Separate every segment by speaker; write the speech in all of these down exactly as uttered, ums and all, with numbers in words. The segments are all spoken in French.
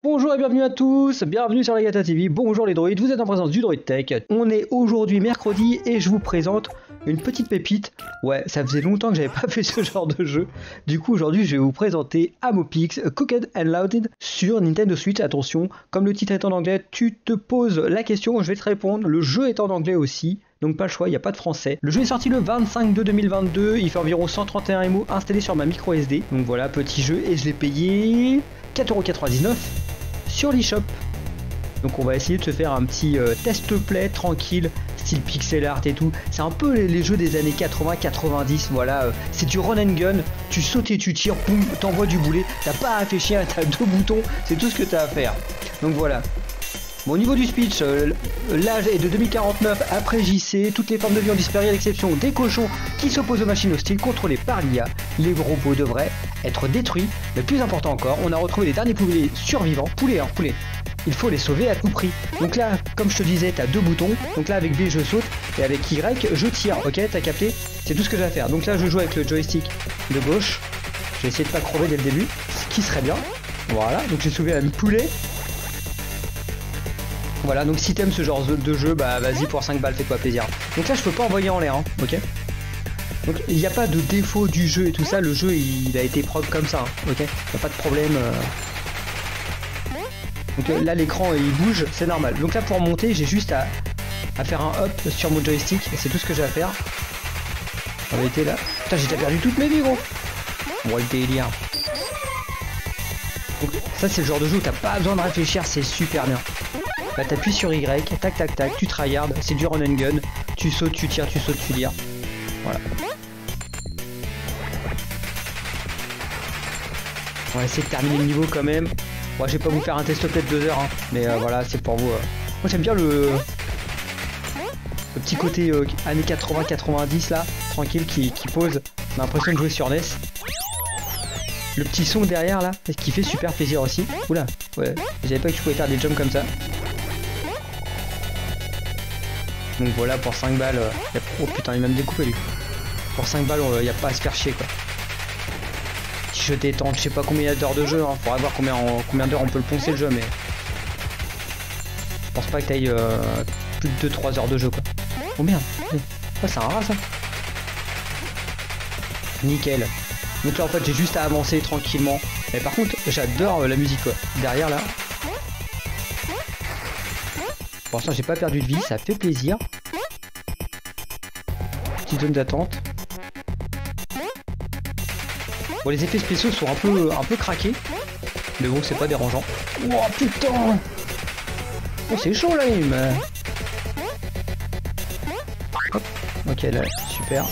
Speaker 1: Bonjour et bienvenue à tous, bienvenue sur Legata T V, bonjour les droïdes, vous êtes en présence du Droid Tech. On est aujourd'hui mercredi et je vous présente une petite pépite. Ouais, ça faisait longtemps que j'avais pas fait ce genre de jeu. Du coup aujourd'hui je vais vous présenter Amopix Cooked and Loaded sur Nintendo Switch. Attention, comme le titre est en anglais, tu te poses la question, je vais te répondre. Le jeu est en anglais aussi. Donc pas le choix, il n'y a pas de français. Le jeu est sorti le vingt-cinq deux deux mille vingt-deux, il fait environ cent trente et un M O installé sur ma micro S D. Donc voilà, petit jeu et je l'ai payé quatre euros quatre-vingt-dix-neuf sur l'eShop. Donc on va essayer de se faire un petit euh, test play tranquille, style pixel art et tout. C'est un peu les, les jeux des années quatre-vingts quatre-vingt-dix, voilà. Euh, c'est du run and gun, tu sautes et tu tires, boum, t'envoies du boulet. T'as pas à réfléchir, t'as deux boutons, c'est tout ce que t'as à faire. Donc voilà. Bon, au niveau du speech, euh, l'âge est de deux mille quarante-neuf après J C, toutes les formes de vie ont disparu à l'exception des cochons qui s'opposent aux machines hostiles contrôlées par l'I A. Les robots devraient être détruits, mais plus important encore, on a retrouvé les derniers poulets survivants, poulets hein, poulets. Il faut les sauver à tout prix. Donc là, comme je te disais, t'as deux boutons, donc là avec B je saute, et avec Y je tire, ok, t'as capté? C'est tout ce que j'ai à faire. Donc là je joue avec le joystick de gauche, je vais essayer de pas crever dès le début, ce qui serait bien. Voilà, donc j'ai sauvé un poulet. Voilà, donc si t'aimes ce genre de jeu, bah vas-y pour cinq balles, fais-toi plaisir. Donc là je peux pas envoyer en l'air, hein, ok. Donc il n'y a pas de défaut du jeu et tout ça, le jeu il a été propre comme ça, hein, ok. Il n'y a pas de problème. Euh... Donc euh, là l'écran il bouge, c'est normal. Donc là pour monter j'ai juste à, à faire un up sur mon joystick, c'est tout ce que j'ai à faire. En vérité là, putain j'ai déjà perdu toutes mes vies gros. Bon le délire. Donc ça c'est le genre de jeu où t'as pas besoin de réfléchir, c'est super bien. Là t'appuies sur Y, tac tac tac, tu tryhard, c'est du run and gun, tu sautes, tu tires, tu sautes, tu tires. Voilà. On va essayer de terminer le niveau quand même. Bon, je vais pas vous faire un test play de deux heures, hein, mais euh, voilà, c'est pour vous. Euh... Moi j'aime bien le... le petit côté euh, années quatre-vingts quatre-vingt-dix là, tranquille, qui, qui pose. On a l'impression de jouer sur N E S. Le petit son derrière là, qui fait super plaisir aussi. Oula, ouais, je savais pas que tu pouvais faire des jumps comme ça. Donc voilà, pour cinq balles, euh, a... oh putain, il m'a même découpé lui. Pour cinq balles, il n'y a pas à se faire chier quoi. Si je détente, je sais pas combien d'heures de jeu, hein. Faudra voir combien, en... combien d'heures on peut le poncer le jeu, mais je pense pas que t'ailles euh, plus de deux trois heures de jeu quoi. Oh merde, oh, c'est un rat ça. Nickel. Donc là en fait j'ai juste à avancer tranquillement. Mais par contre j'adore euh, la musique quoi. Derrière là. Pour l'instant j'ai pas perdu de vie, ça fait plaisir. Petite zone d'attente. Bon les effets spéciaux sont un peu un peu craqués. Mais bon c'est pas dérangeant. Oh putain. Oh c'est chaud là il me... Hop. Ok là super.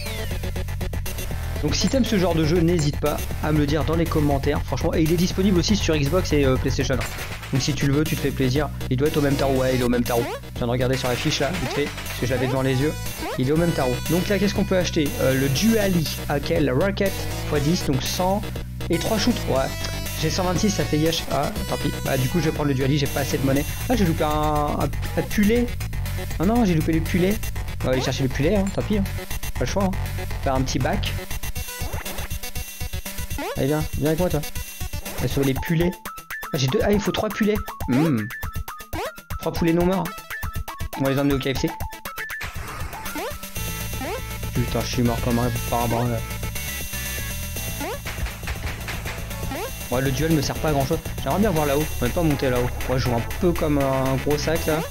Speaker 1: Donc si t'aimes ce genre de jeu, n'hésite pas à me le dire dans les commentaires, franchement, et il est disponible aussi sur Xbox et euh, PlayStation. Donc si tu le veux, tu te fais plaisir. Il doit être au même tarot, ouais, il est au même tarot. Je viens de regarder sur la fiche là, vite fait, parce que je l'avais devant les yeux. Il est au même tarot. Donc là, qu'est-ce qu'on peut acheter? euh, Le Duali, ok, le Rocket fois dix, donc cent et trois shoots. Ouais, j'ai cent vingt-six, ça fait yesh. Ah, tant pis. Bah du coup, je vais prendre le Duali, j'ai pas assez de monnaie. Ah, j'ai loupé un, un, un pulet. Ah non, j'ai loupé le pulet. On va aller chercher le pulet, hein, tant pis. Hein. Pas le choix. Hein. Faire un petit bac. Allez viens, viens avec moi toi. On va sauver les pulets. Ah j'ai deux. Ah il faut trois pulets. Mmh. Trois poulets non morts. On va les emmener au K F C. Putain je suis mort comme un parabran là. Ouais le duel me sert pas à grand chose. J'aimerais bien voir là-haut. On va pas monter là-haut. Moi je joue un peu comme un gros sac là.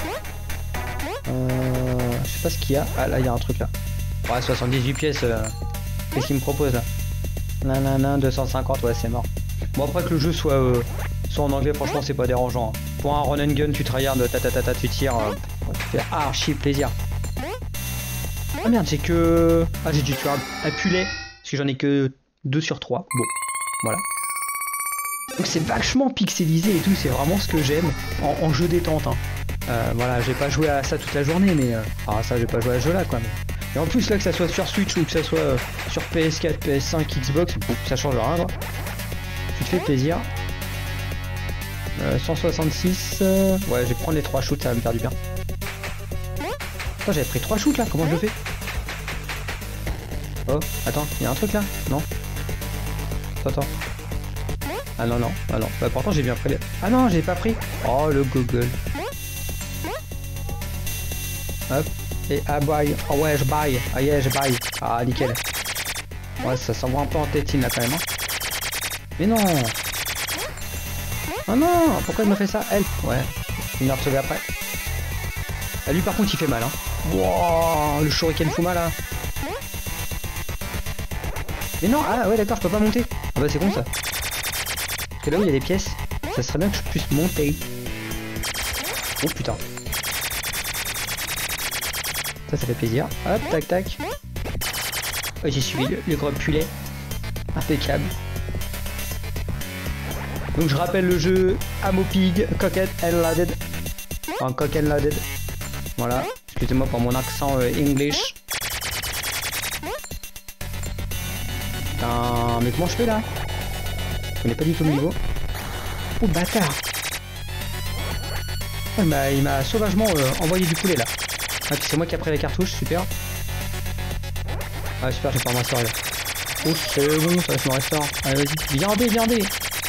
Speaker 1: Euh, je sais pas ce qu'il y a. Ah là il y a un truc là. Ouais soixante-dix-huit pièces. Euh... Qu'est-ce qu'il me propose là? Nanana, deux cent cinquante, ouais c'est mort. Bon après que le jeu soit, euh, soit en anglais, franchement c'est pas dérangeant. Hein. Pour un run and gun, tu tryhard, ta ta ta ta, tu tires, euh, tu fais archi plaisir. Ah merde, j'ai que... Ah j'ai dû tuer un, un pulet, parce que j'en ai que deux sur trois. Bon, voilà. Donc c'est vachement pixelisé et tout, c'est vraiment ce que j'aime en, en jeu détente. Hein. Euh, voilà, j'ai pas joué à ça toute la journée, mais... Euh... Ah ça, j'ai pas joué à ce jeu là quoi. Mais... Et en plus là que ça soit sur Switch ou que ça soit euh, sur P S quatre, P S cinq, Xbox, bon, ça change rien quoi. Tu te fais plaisir. Euh, cent soixante-six. Euh... Ouais je vais prendre les trois shoots, ça va me faire du bien. Attends j'avais pris trois shoots là, comment je le fais? Oh, attends, il y a un truc là? Non. Attends, attends. Ah non, non, ah non. Bah pourtant j'ai bien pris les... Ah non, j'ai pas pris. Oh le Google. Hop. Et ah bye. Oh ouais, je baille. Ah yeah, je baille. Ah nickel. Ouais, ça s'envoie un peu en tétine là quand même. Hein. Mais non. Oh non, pourquoi il me fait ça? Elle. Ouais. Une heure de sauver après. Ah, lui par contre il fait mal. Hein. Wow, le shuriken fout mal là. Mais non, ah ouais d'accord, je peux pas monter. Ah bah c'est con ça. Parce que là où il y a des pièces, ça serait bien que je puisse monter. Oh putain. Ça, ça fait plaisir. Hop, tac, tac. Oh, j'ai suivi le, le gros pulet. Impeccable. Donc je rappelle le jeu Amopig, Cocked and Loaded. Enfin, Cock and Loaded. Voilà. Excusez-moi pour mon accent euh, English. Putain, mais comment je fais là? On n'est pas du tout le niveau. Oh bâtard. Oh, il m'a sauvagement euh, envoyé du poulet là. Ah, c'est moi qui ai pris les cartouches, super. Ah super, j'ai pas un restaurant là. Oh c'est bon, ça va se me restaure. Allez vas-y, viandez, viandez.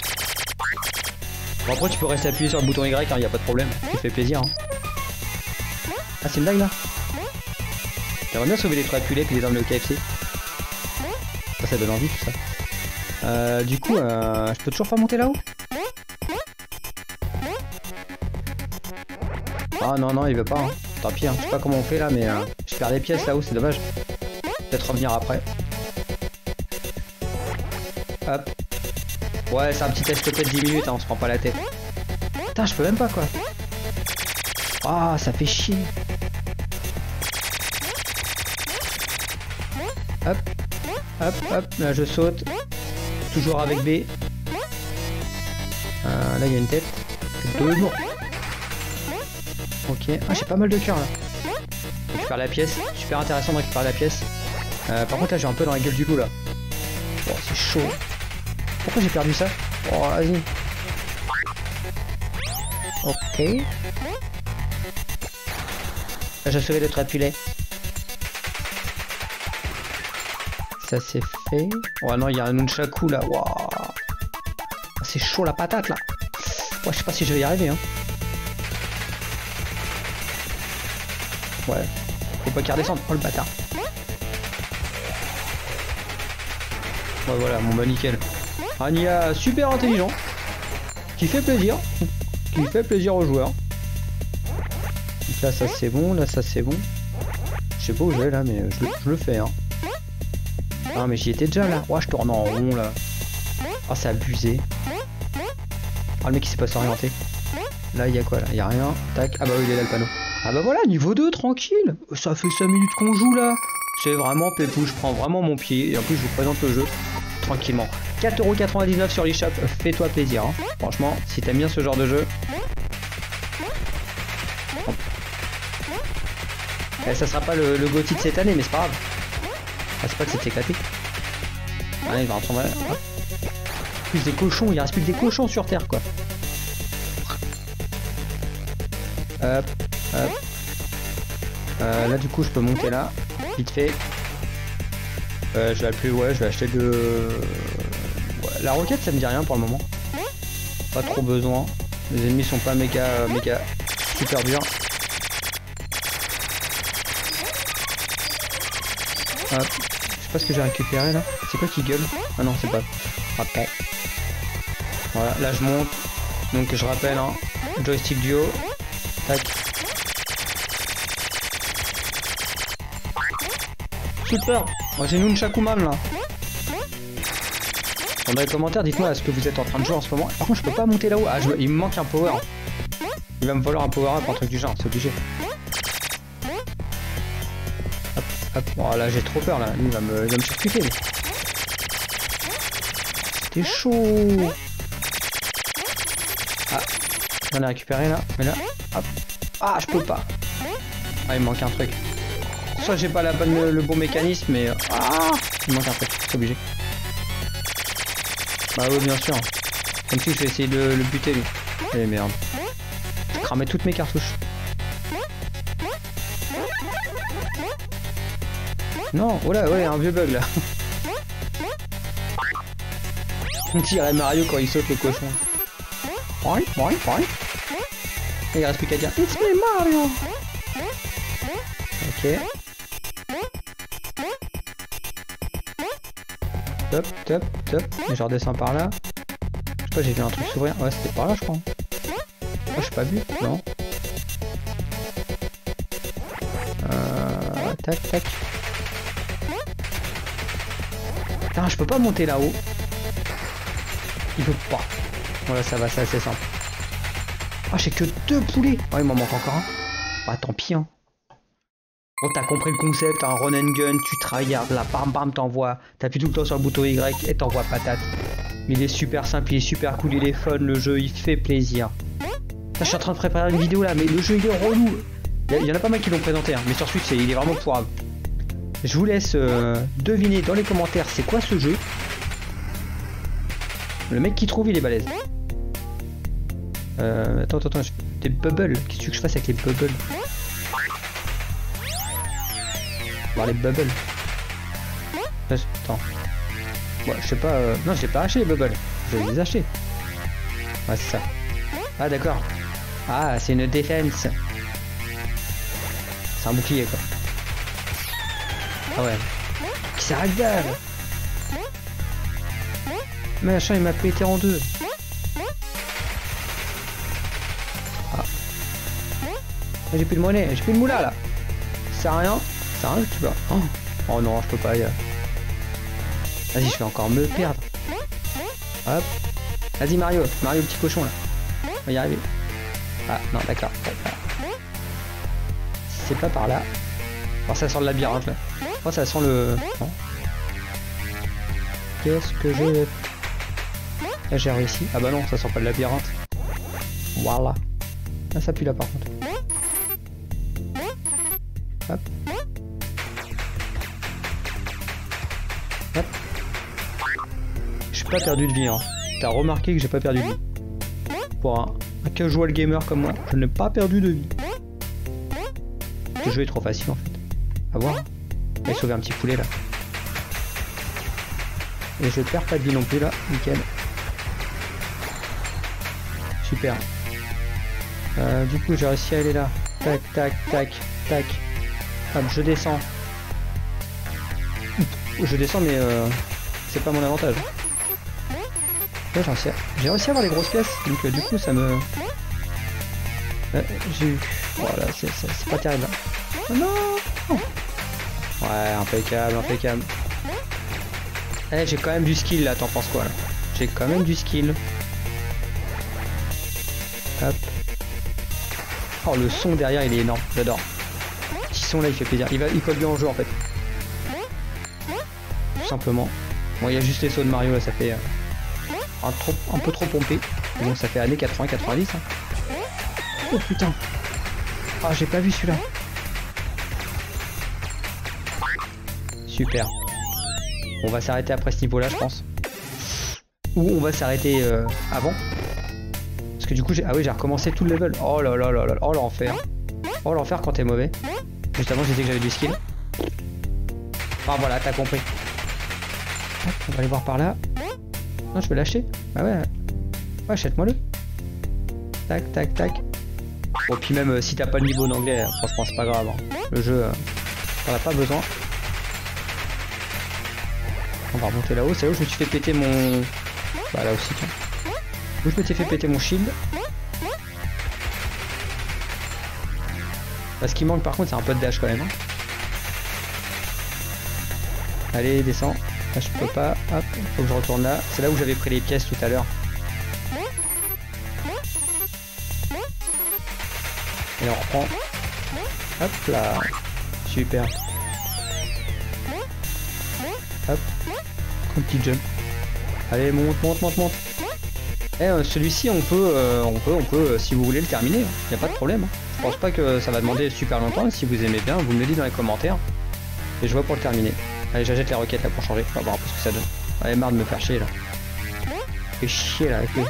Speaker 1: Bon après tu peux rester appuyé sur le bouton Y, hein, y a pas de problème, ça te fait plaisir. Hein. Ah c'est une blague là. J'aimerais bien sauver les trois pulets puis les emmener au K F C. Ça, ça donne envie tout ça. Euh, du coup, euh, je peux toujours pas monter là-haut? Ah non, non, il veut pas. Hein. Tant pis, hein. Je sais pas comment on fait là, mais euh, je perds des pièces là-haut, c'est dommage. Peut-être revenir après. Hop. Ouais, c'est un petit test peut-être dix minutes, hein, on se prend pas la tête. Putain, je peux même pas quoi. Ah, ça fait chier. Hop. Hop, hop, là je saute. Toujours avec B. Euh, là il y a une tête. Deux jours. Ok. Ah j'ai pas mal de cœur là. Je récupère la pièce. Super intéressant de récupérer la pièce. Euh, par contre là j'ai un peu dans la gueule du loup là. Oh c'est chaud. Pourquoi j'ai perdu ça? Oh vas-y. Ok. Là j'ai sauvé le trapulet. Ça c'est fait. Oh non, il y a un nunchaku là. Waouh. C'est chaud la patate là. Ouais, je sais pas si je vais y arriver. Hein. Ouais. Faut pas qu'il redescende. Oh le bâtard. Ouais, voilà, mon bah nickel. Un I A super intelligent. Qui fait plaisir. Qui fait plaisir aux joueurs. Donc là, ça c'est bon. Là, ça c'est bon. Je sais pas où je vais là, mais je, je le fais. Hein. Ah mais j'y étais déjà là. Ouais, je tourne en rond là. Ah c'est abusé. Ah le mec il sait pas s'orienter. Là il y a quoi là? Il y a rien. Tac. Ah bah oui il est là le panneau. Ah bah voilà niveau deux tranquille. Ça fait cinq minutes qu'on joue là. C'est vraiment pépou. Je prends vraiment mon pied. Et en plus je vous présente le jeu tranquillement. quatre euros quatre-vingt-dix-neuf sur l'eShop. Fais-toi plaisir. Hein. Franchement si t'aimes bien ce genre de jeu. Et ça sera pas le, le G O T Y de cette année mais c'est pas grave. Ah c'est pas que c'est éclaté. Ah il va rentrer en vrai. Plus des cochons, il reste plus que des cochons sur terre quoi. Hop, hop. Euh, là du coup je peux monter là, vite fait. Euh, je vais appeler, ouais, je vais acheter de... Ouais, la roquette ça me dit rien pour le moment. Pas trop besoin. Les ennemis sont pas méga, méga super durs. Hop. Je sais pas ce que j'ai récupéré là. C'est quoi qui gueule? Ah non, c'est pas. Ok. Voilà, là je monte. Donc je rappelle, hein, joystick duo. Tac. Super. Moi j'ai Nunchaku Man là. Dans les commentaires, dites-moi ce que vous êtes en train de jouer en ce moment. Par contre, je peux pas monter là-haut. Ah, je... il me manque un power. Il va me falloir un power up, un truc du genre, c'est obligé. Hop, oh là j'ai trop peur là, lui il va me, il va me surcuter. C'était chaud. Ah, j'en ai récupéré là, mais là, hop. Ah je peux pas. Ah il me manque un truc. Soit j'ai pas la bonne, le, le bon mécanisme, mais ah il me manque un truc, c'est obligé. Bah oui bien sûr. Comme si je vais essayer de le buter lui. Eh merde. Je cramais toutes mes cartouches. Non, oh là, ouais, un vieux bug là. On dirait Mario quand il saute le cochon. Boing, boing, boing. Et il reste plus qu'à dire It's me Mario. Ok. Top, top, top. Et je redescends par là. Je sais pas, j'ai vu un truc s'ouvrir. Ouais, c'était par là, je crois. Oh, je suis pas vu, non. Euh... Tac, tac. Putain, je peux pas monter là-haut. Il peut pas. Voilà, ça va, c'est assez simple. Ah, j'ai que deux poulets. Oh, il m'en manque encore un. Bah, tant pis, hein. Bon, t'as compris le concept, un run and gun, tu tryhards, là, bam bam, t'envoies. T'appuies tout le temps sur le bouton Y et t'envoies patate. Mais il est super simple, il est super cool, il est fun, le jeu, il fait plaisir. Là, je suis en train de préparer une vidéo là, mais le jeu, il est relou. Il y en a pas mal qui l'ont présenté, hein, mais sur Switch, il est vraiment pourrable. Je vous laisse euh, deviner dans les commentaires c'est quoi ce jeu. Le mec qui trouve, il est balèze. Euh, attends, attends, attends, je... des bubbles. Qu'est-ce que tu veux que je fasse avec les bubbles? Voir les bubbles. Attends. Ouais, je sais pas. Euh... Non, j'ai pas acheté les bubbles. Je vais les acheter. Ouais, c'est ça. Ah, d'accord. Ah, c'est une défense. C'est un bouclier, quoi. Ah ouais. Qui s'est ragdoll. Mais machin, il m'a pété en deux. Ah. J'ai plus de monnaie, j'ai plus de moula là. Ça sert à rien. Ça sert à rien, tu vois. Oh. Oh non, je peux pas y aller. Vas-y, je vais encore me perdre. Hop. Vas-y Mario, Mario petit cochon là. On va y arriver. Ah non, d'accord. C'est pas par là. Alors ça sent le labyrinthe là. Oh, ça sent le... Qu'est-ce que je... Là j'ai réussi. Ah bah non, ça sent pas le labyrinthe. Voilà. Là ça pue là par contre. Hop. Hop. Je suis pas perdu de vie, hein. T'as remarqué que j'ai pas perdu de vie. Pour un, un casual gamer comme moi, je n'ai pas perdu de vie. Le jeu est trop facile en fait. À voir. Je vais sauver un petit poulet là. Et je perds pas de vie non plus là. Nickel. Super. Euh, du coup j'ai réussi à aller là. Tac, tac, tac, tac. Hop, je descends. Je descends mais euh, c'est pas mon avantage. Là j'en sais. J'ai réussi à avoir les grosses pièces. Donc euh, du coup ça me... Euh, j'ai eu... Voilà, c'est pas terrible. Oh non. Ouais, impeccable, impeccable. Eh, j'ai quand même du skill là, t'en penses quoi là? J'ai quand même du skill. Hop. Oh, le son derrière il est énorme, j'adore. Le petit son là il fait plaisir. Il, va, il colle bien en jeu en fait. Tout simplement. Bon, il y a juste les sauts de Mario là, ça fait euh, un, trop, un peu trop pompé. Bon, ça fait années quatre-vingts quatre-vingt-dix. Hein. Oh putain. Ah, j'ai pas vu celui-là. Super. On va s'arrêter après ce niveau-là, je pense. Ou on va s'arrêter euh, avant. Parce que du coup, j'ai... Ah oui, j'ai recommencé tout le level. Oh là là là là. Oh l'enfer. Oh l'enfer quand t'es mauvais. Juste avant, j'ai dit que j'avais du skill. Ah voilà, t'as compris. Hop, on va aller voir par là. Non, je vais l'acheter. Bah ouais. Ouais, achète-moi-le. Tac, tac, tac. Bon, puis même euh, si t'as pas le niveau d'anglais, euh, franchement, c'est pas grave. Hein. Le jeu, euh, t'en as pas besoin. On va remonter là-haut, c'est là où je me suis fait péter mon... Bah là aussi, tiens. Où je m'étais fait péter mon shield. Bah, ce qui manque par contre, c'est un peu de dash quand même. Hein. Allez, descends. Là, je peux pas. Hop, faut que je retourne là. C'est là où j'avais pris les pièces tout à l'heure. Et on reprend. Hop là. Super. Hop. Un petit jump. Allez, monte, monte, monte, monte. Eh, euh, celui-ci, on peut, euh, on peut, on peut, euh, si vous voulez le terminer. Il n'y a pas de problème. Je pense pas que ça va demander super longtemps. Si vous aimez bien, vous me le dites dans les commentaires. Et je vois pour le terminer. Allez, j'achète les roquettes là pour changer. On va voir un peu ce que ça donne. Allez, marre de me faire chier là. Fais chier là avec eux.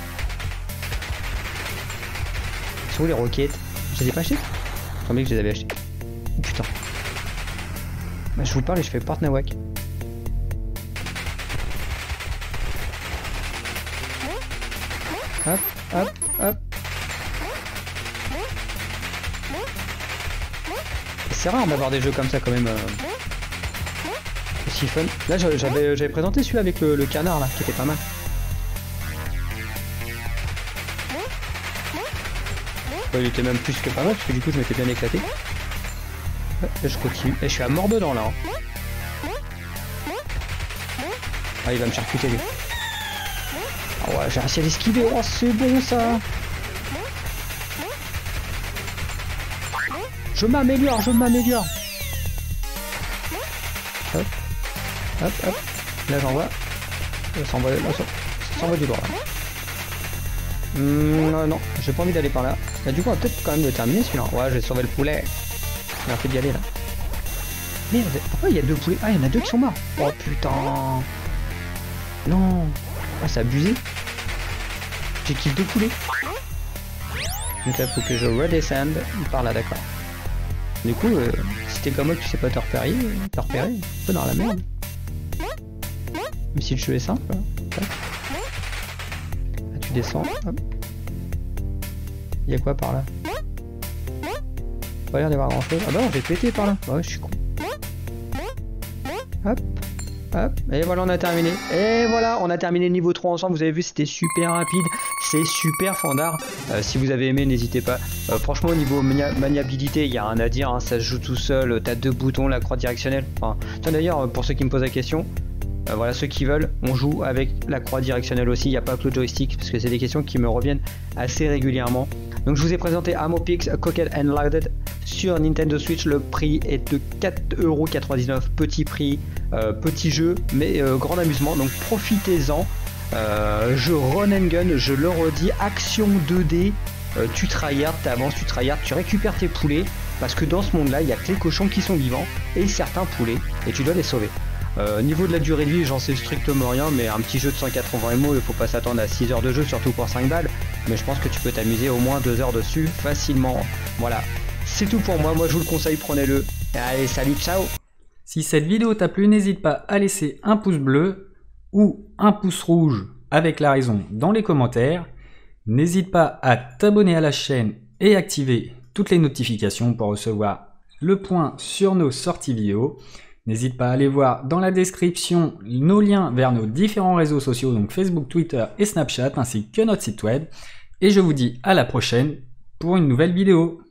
Speaker 1: Sont où les roquettes? Je les ai pas achetées? Il semblait que je les avais achetées. Oh, putain. Bah, je vous parle et je fais part nawak. Hop, hop, hop. C'est rare d'avoir des jeux comme ça quand même. Euh, aussi fun. Là j'avais j'avais présenté celui avec le, le canard là, qui était pas mal. Ouais, il était même plus que pas mal, parce que du coup je m'étais bien éclaté. Ouais, là je continue. Et je suis à mort dedans là. Hein. Ah il va me charcuter lui. Ah ouais, j'ai réussi à l'esquiver. Oh c'est bon ça. Je m'améliore, je m'améliore. Hop, hop, hop. Là j'envoie. Ça s'envoie du droit là. Mmh, non, non, j'ai pas envie d'aller par là. Bah, du coup, on va peut-être quand même le terminer celui-là. Ouais, j'ai sauvé le poulet. Il a fait d'y aller là. Merde, pourquoi il y a deux poulets? Ah, il y en a deux qui sont morts. Oh putain. Non. Ah, c'est abusé. J'ai kill deux poulets. Donc là, faut que je redescende par là, d'accord. Du coup, euh, si t'es comme moi que tu sais pas te repérer, te repérer, un peu dans la merde. Mais si le jeu est simple, là. Là, tu descends, hop. Il y a quoi par là? Pas l'air d'avoir grand chose. Ah bah non, j'ai pété par là. Ouais, je suis con. Hop, hop. Et voilà, on a terminé. Et voilà, on a terminé le niveau trois ensemble. Vous avez vu, c'était super rapide. C'est super fandard. Euh, si vous avez aimé, n'hésitez pas. Euh, franchement, au niveau mania maniabilité, il n'y a rien à dire. Hein. Ça se joue tout seul. T'as deux boutons, la croix directionnelle. Enfin, d'ailleurs, pour ceux qui me posent la question, euh, voilà, ceux qui veulent, on joue avec la croix directionnelle aussi. Il n'y a pas que le joystick, parce que c'est des questions qui me reviennent assez régulièrement. Donc je vous ai présenté Amopix Cocked and Loaded sur Nintendo Switch. Le prix est de quatre euros quatre-vingt-dix-neuf. Petit prix, euh, petit jeu, mais euh, grand amusement. Donc profitez-en. Euh, jeu run and gun, je le redis, action deux D. Euh, tu tryhard, t'avances, tu tryhard, tu récupères tes poulets. Parce que dans ce monde-là, il n'y a que les cochons qui sont vivants et certains poulets. Et tu dois les sauver. Euh, niveau de la durée de vie, j'en sais strictement rien, mais un petit jeu de cent quatre-vingts M O, il faut pas s'attendre à six heures de jeu, surtout pour cinq balles. Mais je pense que tu peux t'amuser au moins deux heures dessus facilement. Voilà, c'est tout pour moi, moi je vous le conseille, prenez-le. Allez, salut, ciao.
Speaker 2: Si cette vidéo t'a plu, n'hésite pas à laisser un pouce bleu ou un pouce rouge avec la raison dans les commentaires. N'hésite pas à t'abonner à la chaîne et activer toutes les notifications pour recevoir le point sur nos sorties vidéo. N'hésite pas à aller voir dans la description nos liens vers nos différents réseaux sociaux, donc Facebook, Twitter et Snapchat, ainsi que notre site web. Et je vous dis à la prochaine pour une nouvelle vidéo.